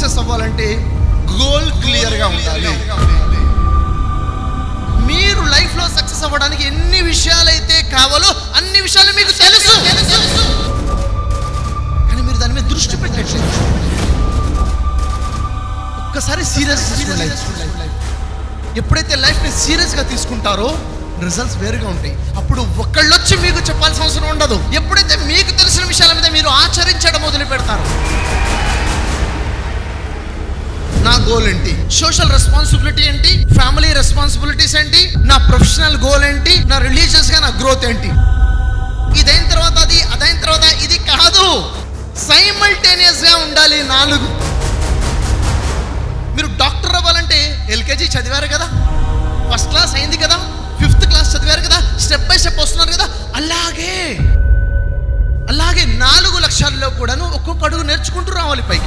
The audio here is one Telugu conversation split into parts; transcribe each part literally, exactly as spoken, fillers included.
సక్సెస్ అవ్వాలంటే గోల్ క్లియర్గా ఉండాలి. మీరు లైఫ్లో సక్సెస్ అవ్వడానికి ఎన్ని విషయాలైతే కావాలో అన్ని విషయాలు మీకు తెలుసు, కానీ మీరు దాని మీద దృష్టి పెట్టట్లేదు. ఒక్కసారి సీరియస్ ఎప్పుడైతే లైఫ్ని సీరియస్గా తీసుకుంటారో రిజల్ట్స్ వేరుగా ఉంటాయి. అప్పుడు ఒకళ్ళు వచ్చి మీకు చెప్పాల్సిన అవసరం ఉండదు. ఎప్పుడైతే మీకు తెలిసిన విషయాల మీద మీరు ఆచరించడం మొదలు పెడతారు. నా గోల్ ఏంటి, సోషల్ రెస్పాన్సిబిలిటీ ఏంటి, ఫ్యామిలీ రెస్పాన్సిబిలిటీస్ ఏంటి, నా ప్రొఫెషనల్ గోల్ ఏంటి, నా రిలీజియస్గా నా గ్రోత్ ఏంటి, ఇదైన తర్వాత అది, అదైన తర్వాత ఇది కాదు, సైమల్టేనియస్గా ఉండాలి. నాలుగు. మీరు డాక్టర్ అవ్వాలంటే ఎల్కేజీ చదివారు కదా, ఫస్ట్ క్లాస్ అయింది కదా, ఫిఫ్త్ క్లాస్ చదివారు కదా, స్టెప్ బై స్టెప్ వస్తున్నారు కదా. అలాగే అలాగే నాలుగు లక్షల్లో కూడాను ఒక్కొక్క అడుగు నేర్చుకుంటూ రావాలి పైకి.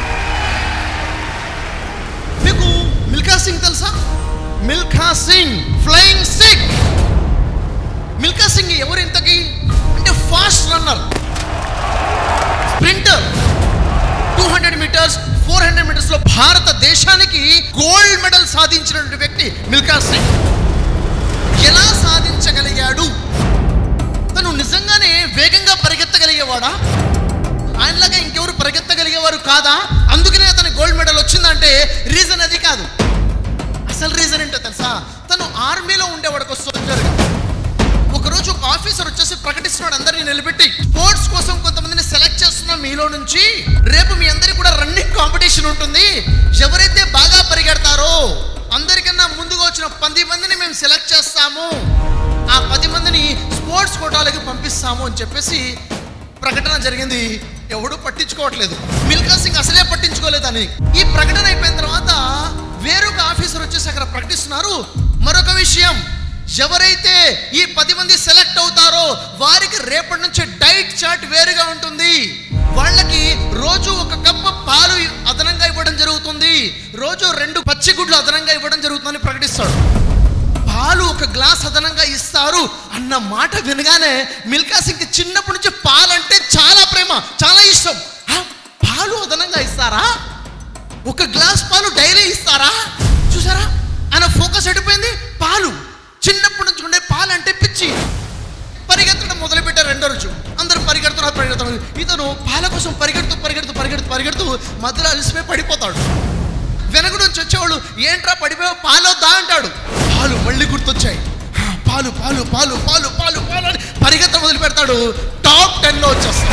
మీకు మిల్ఖా సింగ్ తెలుసా? మిల్ఖా సింగ్ ఫ్లయింగ్ సిక్. మిల్ఖా సింగ్ ఎవరు ఇంతకి అంటే fast runner, sprinter. Two hundred metres four hundred metres లో భారతదేశానికి గోల్డ్ మెడల్ సాధించినటువంటి వ్యక్తి మిల్ఖా సింగ్. ఎలా సాధించగలిగాడు? తను నిజంగానే వేగంగా పరిగెత్తగలిగేవాడా? ఆయనలాగా ఇంకెవరు పరిగెత్తగలిగేవారు కాదా? అందుకనే అతని గోల్డ్ మెడల్ వచ్చిందంటే రీజన్ అది కాదు. అసలు రీజన్ ఏంటో తెలుసా? తను ఆర్మీలో ఉండేవాడు ఒక సోల్జర్గా. ఒకరోజు ఒక ఆఫీసర్ వచ్చేసి ప్రకటిస్తున్నాడు అందరినీ నిలబెట్టి, స్పోర్ట్స్ కోసం కొంతమందిని సెలెక్ట్ చేస్తున్నాం మీలో నుంచి, రేపు మీ అందరికీ కూడా రన్నింగ్ కాంపిటీషన్ ఉంటుంది, ఎవరైతే బాగా పరిగెడతారో అందరికన్నా ముందుగా వచ్చిన పది మందిని మేము సెలెక్ట్ చేస్తాము, ఆ పది మందిని స్పోర్ట్స్ కోటాలకి పంపిస్తాము అని చెప్పేసి ప్రకటన జరిగింది. ఎవడు పట్టించుకోవట్లేదు. మిల్ఖా సింగ్ అసలే పట్టించుకోలేదని. ఈ ప్రకటన అయిపోయిన తర్వాత వేరొక ఆఫీసర్ వచ్చేసి అక్కడ ప్రకటిస్తున్నారు, మరొక విషయం, ఎవరైతే ఈ పది మంది సెలెక్ట్ అవుతారో వారికి రేపటి నుంచి డైట్ చార్ట్ వేరుగా ఉంటుంది, వాళ్ళకి రోజు ఒక కప్పు పాలు అదనంగా ఇవ్వడం జరుగుతుంది, రోజు రెండు పచ్చి గుడ్లు అదనంగా ఇవ్వడం జరుగుతుందని ప్రకటిస్తాడు. పాలు ఒక గ్లాస్ అదనంగా ఇస్తారు అన్న మాట వినగానే మిల్ఖా సింగ్ చిన్నప్పటి నుంచి పాలంటే చాలా ప్రేమ, చాలా ఇష్టం. పాలు అదనంగా ఇస్తారా? ఒక గ్లాస్ పాలు డైలీ ఇస్తారా? చూసారా ఆయన ఫోకస్ ఎడిపోయింది. పాలు చిన్నప్పటి నుంచి ఉండే పాలు అంటే పిచ్చి. పరిగెత్తడం మొదలుపెట్టారు. రెండో రోజు అందరూ పరిగెడుతున్నారు పరిగెడుతున్నారు ఇతను పాల కోసం పరిగెడుతూ పరిగెడుతూ పరిగెడుతూ పరిగెడుతూ మధ్యలో అలసిపోయి పడిపోతాడు. వెనక నుంచి వచ్చేవాళ్ళు ఏంట్రా పడిపోయావు, పాలొద్దా అంటాడు. పాలు మళ్ళీ గుర్తొచ్చాయి. పాలు పాలు పాలు పాలు పాలు పాలు అని పరిగెత్త మొదలు పెడతాడు. టాప్ టెన్ లో వచ్చేస్తాడు.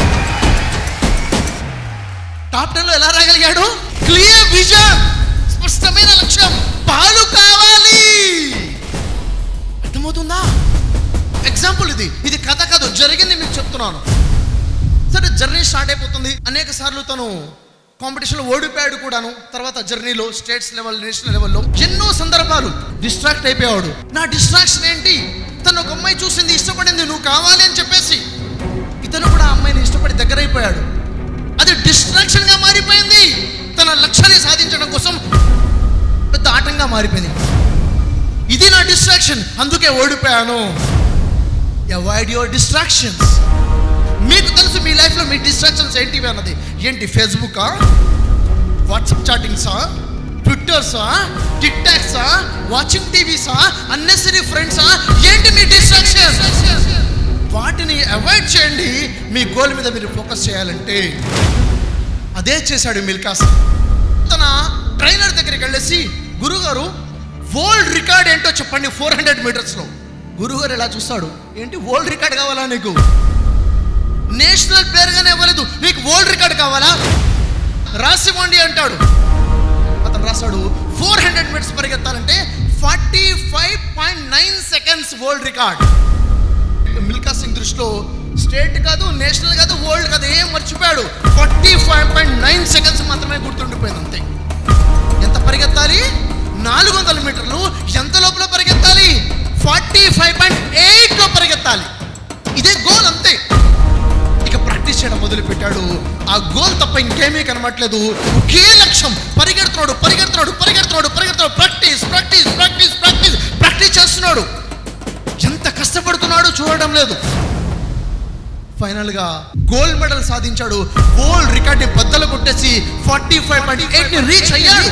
టాప్ టెన్ లో ఎలా రాగలిగాడు? క్లియర్ విజన్, స్పష్టమైన లక్ష్యం, పాలు కావాలి. అర్థమవుతుందా? ఎగ్జాంపుల్ ఇది ఇది కథ కాదు, జరిగింది మీకు చెప్తున్నాను. సరే జర్నీ స్టార్ట్ అయిపోతుంది. అనేక సార్లు తను కాంపిటీషన్లో ఓడిపోయాడు కూడాను. తర్వాత జర్నీలో స్టేట్స్ లెవెల్, నేషనల్ లెవెల్లో ఎన్నో సందర్భాలు డిస్ట్రాక్ట్ అయిపోయాడు. నా డిస్ట్రాక్షన్ ఏంటి? తను ఒక అమ్మాయి చూసింది, ఇష్టపడింది, నువ్వు కావాలి అని చెప్పేసి ఇతను కూడా ఆ అమ్మాయిని ఇష్టపడి దగ్గర అయిపోయాడు. అది డిస్ట్రాక్షన్గా మారిపోయింది. తన లక్ష్యాన్ని సాధించడం కోసం పెద్ద ఆటంగా మారిపోయింది. ఇది నా డిస్ట్రాక్షన్, అందుకే ఓడిపోయాను. Avoid your distractions. మీకు తెలుసు మీ లైఫ్లో మీ డిస్ట్రాక్షన్స్ ఏంటివి అన్నది. ఏంటి? ఫేస్బుకా, వాట్సాప్ చాటింగ్సా, ట్విట్టర్సా, టిక్ టాక్సా, వాచింగ్ టీవీసా, అన్నెసరీ ఫ్రెండ్సా? ఏంటి మీ డిస్ట్రాక్షన్? వాటిని అవాయిడ్ చేయండి మీ గోల్ మీద మీరు ఫోకస్ చేయాలంటే. అదే చేశాడు మిల్ఖా సింగ్. తన ట్రైనర్ దగ్గరికి వెళ్ళేసి, గురుగారు వరల్డ్ రికార్డ్ ఏంటో చెప్పండి ఫోర్ హండ్రెడ్ మీటర్స్లో. గురుగారు ఎలా చూస్తాడు, ఏంటి వరల్డ్ రికార్డ్ కావాలా నీకు? నేషనల్ ప్లేయర్గానే ఇవ్వలేదు, నీకు వరల్డ్ రికార్డ్ కావాలా? రాసివ్వండి అంటాడు. అతను రాశాడు, ఫోర్ హండ్రెడ్ మీటర్స్ పరిగెత్తాలంటే forty five point nine seconds world record. Milkha Singh దృష్టిలో స్టేట్ కాదు, నేషనల్ కాదు, వరల్డ్ కాదు, ఏం మర్చిపోయాడు. Forty five point nine seconds మాత్రమే గుర్తుండిపోయింది అంతే. ఎంత పరిగెత్తాలి? నాలుగు వందల మీటర్లు. ఎంత లోపల పరిగెత్తాలి? ఫార్టీ ఫైవ్ పాయింట్ ఎయిట్ లో పరిగెత్తాలి. ఇదే గోల్ అంతే. ఇక ప్రాక్టీస్ చేయడం మొదలు పెట్టాడు. ఆ గోల్ తప్ప ఇంకేమీ కనబడలేదు. ఒకే లక్ష్యం. పరిగెడుతున్నాడు పరిగెడుతున్నాడు పరిగెడుతున్నాడు పరిగెడుతున్నాడు practice practice practice practice practice చేస్తున్నాడు. ఎంత కష్టపడుతున్నాడో చూడడం లేదు. ఫైనల్ గా గోల్డ్ మెడల్ సాధించాడు. వరల్డ్ రికార్డ్ ని బద్దలు కొట్టేసి ఫార్టీ ఫైవ్ పాయింట్ ఎయిట్ ని రీచ్ అయ్యాడు.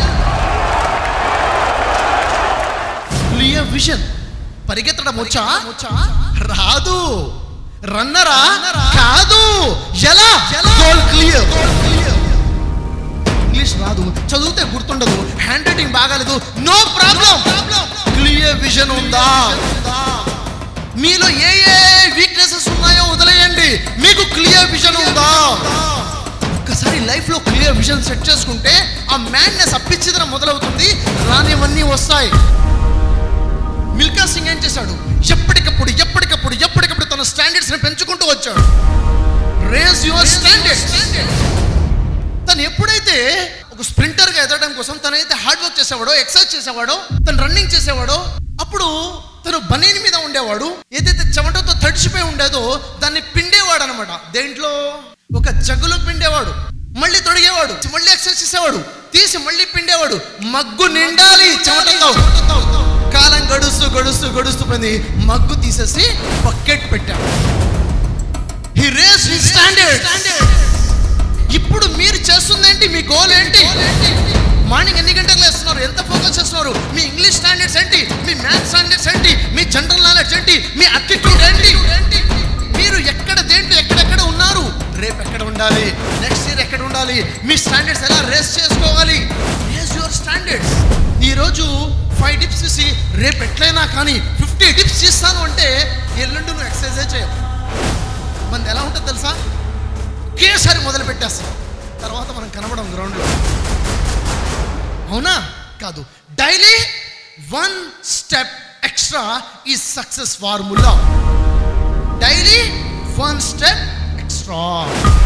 Clear vision. పరిగెత్తడం వచ్చా? రాదు. రన్నరా? కాదు. ఎలా? Goal clear. ఇంగ్లీష్ రాదు, చదివితే గుర్తుండదు, హ్యాండ్ రైటింగ్ బాగాలేదు, నో ప్రాబ్లం. క్లియర్ విజన్ ఉందా? మీలో ఏ ఏ వీక్నెసెస్ ఉన్నాయో వదిలేయండి, మీకు క్లియర్ విజన్ ఉందా? ఒక్కసారి లైఫ్ లో క్లియర్ విజన్ సెట్ చేసుకుంటే ఆ మ్యాడ్నెస్ అప్పిచ్చిదనం మొదలవుతుంది, రానివన్నీ వస్తాయి. మిల్కా సింగ్ ఏం చేశాడు? ఎప్పటికప్పుడు ఎప్పటికప్పుడు ఎప్పటికప్పుడు తన స్టాండర్డ్స్ ని పెంచుకుంటూ వచ్చాడు. Raise your standards. తను ఎప్పుడైతే ఒక స్ప్రింటర్ గా ఎదగడం కోసం తనైతే హార్డ్ వర్క్ చేసేవాడో, ఎక్సర్సైజ్ చేసేవాడో, తను రన్నింగ్ చేసేవాడో, అప్పుడు తను బనీన్ మీద ఉండేవాడు. ఏదైతే చెమటతో తడిచిపోయి ఉండేదో దాన్ని పిండేవాడు అనమాట. దేంట్లో? ఒక జగ్గులో పిండేవాడు, మళ్ళీ తొడిగేవాడు, మళ్ళీ ఎక్సర్సైజ్ చేసేవాడు, తీసి మళ్ళీ పిండేవాడు. మగ్గు నిండాలి చెమటతో. కాలం గడుస్తూ గడుస్తూ గడుస్తూ పోయింది, మగ్గు తీసేసి బకెట్ పెట్టాడు. He raised his standards. ఇప్పుడు మీరు చేస్తుందేంటి? మీ గోల్ ఏంటి? మార్నింగ్ ఎన్ని గంటలకు లేస్తున్నారు? ఎంత ఫోకస్ చేస్తున్నారు? మీ ఇంగ్లీష్ స్టాండర్డ్స్ ఏంటి? మీ మ్యాథ్స్ స్టాండర్డ్స్ ఏంటి? మీ జనరల్ నాలెడ్జ్ ఏంటి? మీ అటిట్యూడ్ ఏంటి? మీరు ఎక్కడ దేంట్లో ఎక్కడెక్కడ ఉన్నారు? రేపు ఎక్కడ ఉండాలి? నెక్స్ట్ ఇయర్ ఎక్కడ ఉండాలి? మీ స్టాండర్డ్స్ ఎలా రేస్ చేసుకోవాలి? Raise your standards. ఈరోజు ఫైవ్ టిప్స్ ఇచ్చి రేపు ఎట్లయినా కానీ ఫిఫ్టీ టిప్స్ ఇస్తాను అంటే ఎల్లుండి నువ్వు ఎక్సర్సైజే చేయవు. మనది ఎలా ఉంటుందో తెలుసా? ఒకేసారి మొదలు పెట్టేస్తాం, తర్వాత మనం కనబడం గ్రౌండ్లో. అవునా? కాదు. డైలీ వన్ స్టెప్ ఎక్స్ట్రా ఈ success formula. Daily one step extra.